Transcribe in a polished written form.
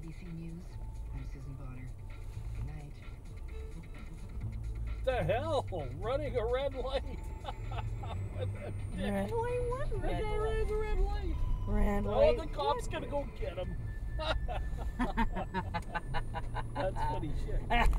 ABC News, I'm Susan Bonner. Good night. The hell? Running a red light. Red light? What? The Red guy light? ran the red light. Red Oh, light? the cop's gonna go get him. That's funny shit.